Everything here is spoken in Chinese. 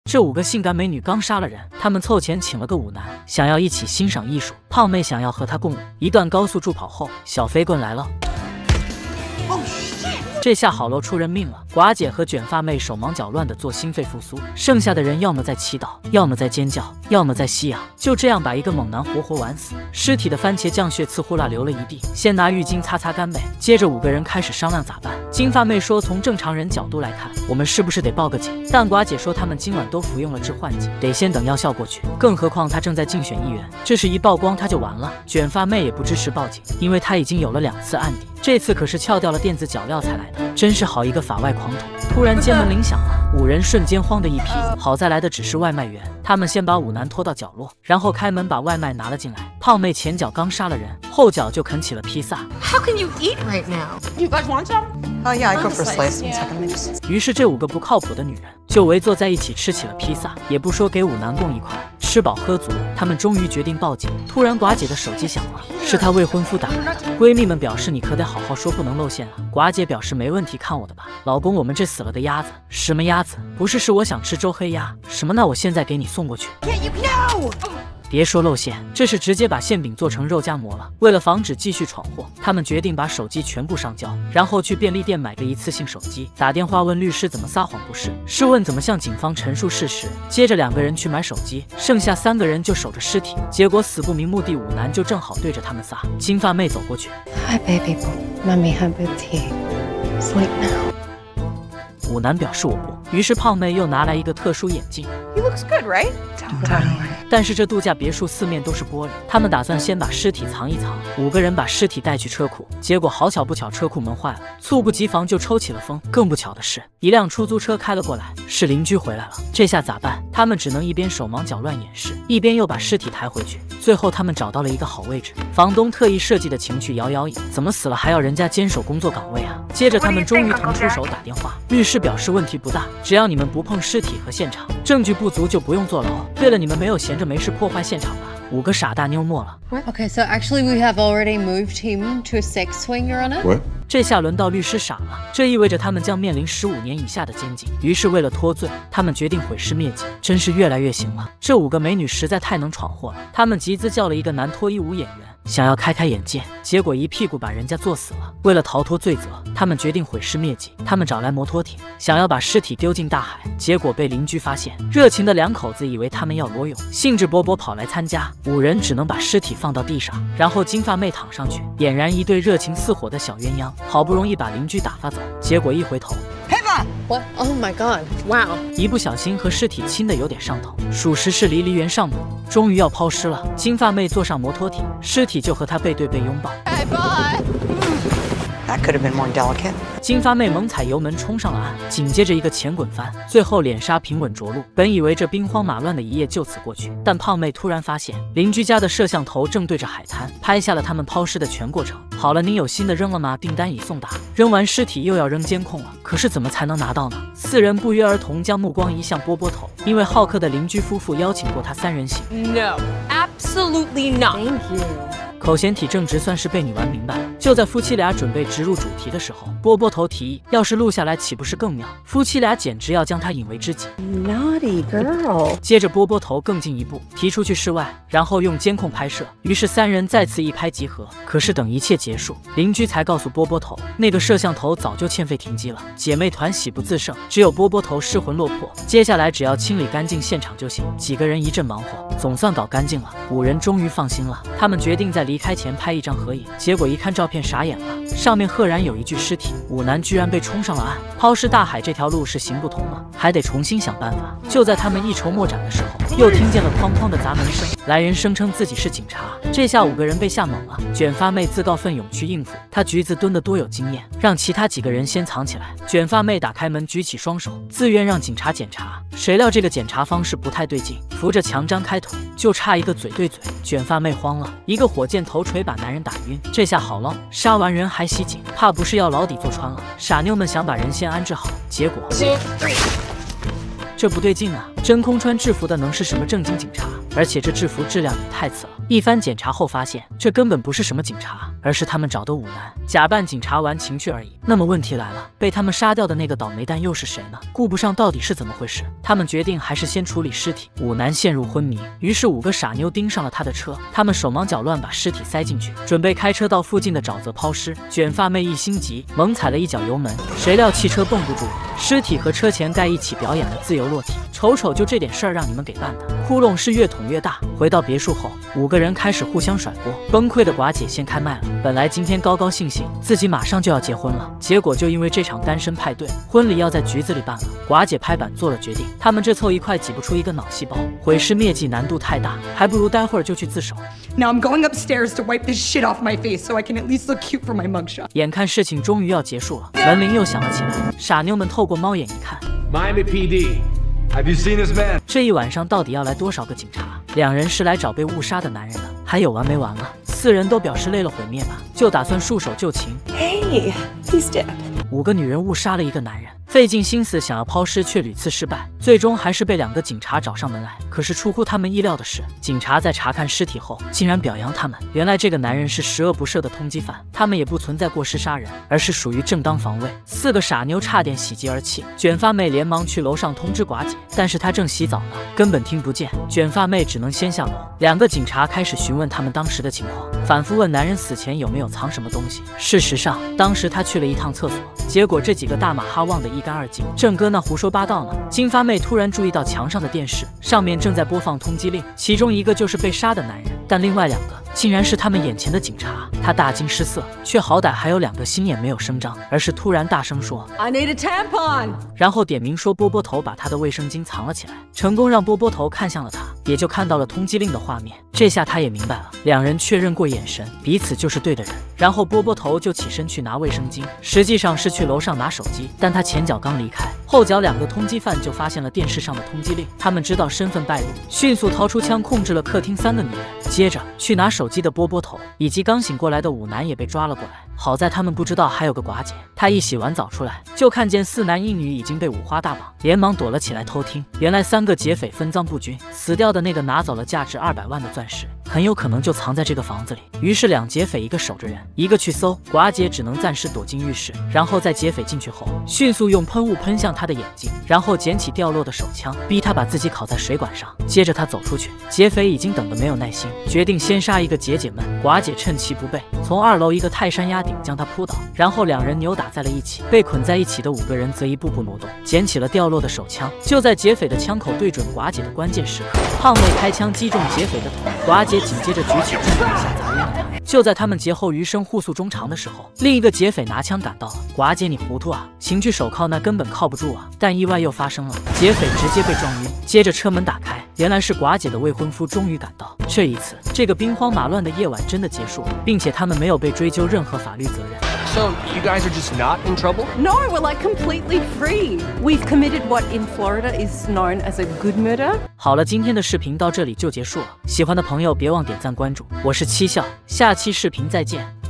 这5个性感美女刚杀了人，他们凑钱请了个舞男，想要一起欣赏艺术。胖妹想要和他共舞。一段高速助跑后，小飞棍来了。这下好喽，出人命了！寡姐和卷发妹手忙脚乱地做心肺复苏，剩下的人要么在祈祷，要么在尖叫，要么在吸氧，就这样把一个猛男活活玩死。尸体的番茄酱血呲呼啦流了一地，先拿浴巾擦擦干呗。接着5个人开始商量咋办。金发妹说，从正常人角度来看，我们是不是得报个警？但寡姐说他们今晚都服用了致幻剂，得先等药效过去。更何况她正在竞选议员，这事一曝光她就完了。卷发妹也不支持报警，因为她已经有了2次案底。这次可是撬掉了电子脚镣才来的，真是好一个法外狂徒！突然间门铃响了，5人瞬间慌的一批。好在来的只是外卖员，他们先把舞男拖到角落，然后开门把外卖拿了进来。胖妹前脚刚杀了人，后脚就啃起了披萨。 How can you eat right now? You guys want some? Oh yeah, I go for slice and second mix. 于是这5个不靠谱的女人就围坐在一起吃起了披萨，也不说给舞男供一块。吃饱喝足，他们终于决定报警。突然寡姐的手机响了，是她未婚夫打来的。闺蜜们表示你可得好好说，不能露馅啊。寡姐表示没问题，看我的吧。老公，我们这死了的鸭子。什么鸭子？不是，是我想吃周黑鸭。什么？那我现在给你送过去。别说露馅，这是直接把馅饼做成肉夹馍了。为了防止继续闯祸，他们决定把手机全部上交，然后去便利店买个一次性手机，打电话问律师怎么撒谎不是，是问怎么向警方陈述事实。接着2个人去买手机，剩下3个人就守着尸体。结果死不明目的，舞男就正好对着他们仨。金发妹走过去 Hi baby boo, mommy had boob tea. Sleep now. 舞男表示我不，于是胖妹又拿来一个特殊眼镜。 He looks good, right? Totally. 但是这度假别墅4面都是玻璃，他们打算先把尸体藏一藏。5个人把尸体带去车库，结果好巧不巧，车库门坏了，猝不及防就抽起了风。更不巧的是，一辆出租车开了过来，是邻居回来了。这下咋办？他们只能一边手忙脚乱掩饰，一边又把尸体抬回去。最后他们找到了一个好位置，房东特意设计的情趣摇摇椅，怎么死了还要人家坚守工作岗位啊？接着他们终于腾出手打电话，律师表示问题不大，只要你们不碰尸体和现场，证据不足就不用坐牢。对了，你们没有闲着没事破坏现场吧？5个傻大妞默了。 Okay, so actually we have already moved him to a sex swing, Your Honor. What? 这下轮到律师傻了，这意味着他们将面临15年以下的监禁。于是为了脱罪，他们决定毁尸灭迹，真是越来越行了。这5个美女实在太能闯祸了，他们集资叫了一个男脱衣舞演员，想要开开眼界，结果一屁股把人家坐死了。为了逃脱罪责，他们决定毁尸灭迹。他们找来摩托艇，想要把尸体丢进大海，结果被邻居发现。热情的2口子以为他们要裸泳，兴致勃勃跑来参加。5人只能把尸体放到地上，然后金发妹躺上去，俨然一对热情似火的小鸳鸯。好不容易把邻居打发走，结果一回头 What? Oh my god. Wow. 一不小心和尸体亲的有点上头，属实是离原上谱。终于要抛尸了，金发妹坐上摩托艇，尸体就和她背对背拥抱。 Hey, bye. That could have been more delicate. 金发妹猛踩油门冲上了岸，紧接着一个前滚翻，最后脸刹平稳着陆。本以为这兵荒马乱的一夜就此过去，但胖妹突然发现邻居家的摄像头正对着海滩，拍下了他们抛尸的全过程。好了，您有新的扔了吗？订单已送达。扔完尸体又要扔监控了，可是怎么才能拿到呢？4人不约而同将目光移向波波头，因为好客的邻居夫妇邀请过他3人行。 No, absolutely not. Thank you. 口嫌体正直算是被你玩明白了。就在夫妻俩准备直入主题的时候，波波头提议，要是录下来岂不是更妙？夫妻俩简直要将他引为知己。 Naughty girl. 接着波波头更进一步，提出去室外，然后用监控拍摄。于是3人再次一拍即合。可是等一切结束，邻居才告诉波波头，那个摄像头早就欠费停机了。姐妹团喜不自胜，只有波波头失魂落魄。接下来只要清理干净现场就行。几个人一阵忙活，总算搞干净了。5人终于放心了。他们决定在离开前拍一张合影，结果一看照片傻眼了，上面赫然有一具尸体。舞男居然被冲上了岸，抛尸大海这条路是行不通了，还得重新想办法。就在他们一筹莫展的时候，又听见了哐哐的砸门声。来人声称自己是警察，这下5个人被吓懵了。卷发妹自告奋勇去应付，她橘子蹲得多有经验，让其他几个人先藏起来。卷发妹打开门，举起双手，自愿让警察检查。谁料这个检查方式不太对劲，扶着墙张开腿，就差一个嘴对嘴。卷发妹慌了，一个火箭头锤把男人打晕。这下好了，杀完人还袭警，怕不是要牢底坐穿了。傻妞们想把人先安置好，结果这不对劲啊！真空穿制服的能是什么正经警察？而且这制服质量也太次了， 一番检查后发现，这根本不是什么警察，而是他们找的舞男，假扮警察玩情趣而已。那么问题来了，被他们杀掉的那个倒霉蛋又是谁呢？顾不上到底是怎么回事，他们决定还是先处理尸体。舞男陷入昏迷，于是5个傻妞盯上了他的车，他们手忙脚乱把尸体塞进去，准备开车到附近的沼泽抛尸。卷发妹一心急，猛踩了一脚油门，谁料汽车绷不住，尸体和车前盖一起表演了自由落体。瞅瞅，就这点事儿让你们给办的，窟窿是越捅越大。回到别墅后，5个人开始互相甩锅。崩溃的寡姐先开麦了，本来今天高高兴兴，自己马上就要结婚了，结果就因为这场单身派对，婚礼要在局子里办了。寡姐拍板做了决定，他们这凑一块挤不出一个脑细胞，毁尸灭迹难度太大，还不如待会儿就去自首。 Now I'm going upstairs to wipe this shit off my face so I can at least look cute for my mugshot. 眼看事情终于要结束了，门铃又响了起来。傻妞们透过猫眼一看 Miami PD, have you seen this man? 这一晚上到底要来多少个警察？2人是来找被误杀的男人的，还有完没完了？4人都表示累了毁灭吧，就打算束手就擒。 Hey, he's dead. 5个女人误杀了1个男人，费尽心思想要抛尸，却屡次失败，最终还是被2个警察找上门来。可是出乎他们意料的是，警察在查看尸体后，竟然表扬他们。原来这个男人是十恶不赦的通缉犯，他们也不存在过失杀人，而是属于正当防卫。4个傻妞差点喜极而泣，卷发妹连忙去楼上通知寡姐，但是她正洗澡呢，根本听不见。卷发妹只能先下楼。2个警察开始询问他们当时的情况，反复问男人死前有没有藏什么东西。事实上，当时他去了一趟厕所，结果这几个大马哈忘得一干二净，正搁那胡说八道呢。金发妹突然注意到墙上的电视上面正在播放通缉令，其中一个就是被杀的男人，但另外2个竟然是他们眼前的警察。她大惊失色，却好歹还有2个心眼没有声张，而是突然大声说 I need a tampon. 然后点名说波波头把他的卫生巾藏了起来，成功让波波头看向了他，也就看到了通缉令的画面。这下他也明白了，2人确认过眼神，彼此就是对的人。然后波波头就起身去拿卫生巾，实际上是去楼上拿手机，但他前脚刚离开，后脚2个通缉犯就发现了电视上的通缉令，他们知道身份败露，迅速掏出枪控制了客厅3个女人。接着去拿手机的波波头以及刚醒过来的舞男也被抓了过来。好在他们不知道还有个寡姐，她一洗完澡出来，就看见4男1女已经被五花大绑，连忙躲了起来偷听。原来3个劫匪分赃不均，死掉的那个拿走了价值200万的钻石，很有可能就藏在这个房子里。于是2劫匪一个守着人，一个去搜。寡姐只能暂时躲进浴室，然后在劫匪进去后，迅速用喷雾喷向他的眼睛，然后捡起掉落的手枪，逼他把自己铐在水管上。接着他走出去，劫匪已经等得没有耐心，决定先杀一个解解闷。寡姐趁其不备，从2楼一个泰山压顶将他扑倒，然后2人扭打在了一起。被捆在一起的5个人则一步步挪动，捡起了掉落的手枪。就在劫匪的枪口对准寡姐的关键时刻，胖妹开枪击中劫匪的头，寡姐紧接着举起重物下砸晕了他。就在他们劫后余生互诉衷肠的时候，另一个劫匪拿枪赶到了。寡姐你糊涂啊，情趣手铐那根本铐不住啊！但意外又发生了，劫匪直接被撞晕。接着车门打开，原来是寡姐的未婚夫终于赶到。这一次，这个兵荒马乱的夜晚真的结束了，并且他们没有被追究任何法律责任。 So, you guys are just not in trouble? No, we're like completely free. We've committed what in Florida is known as a good murder. 好了，今天的视频到这里就结束了。喜欢的朋友别忘点赞关注，我是七笑，下期视频再见。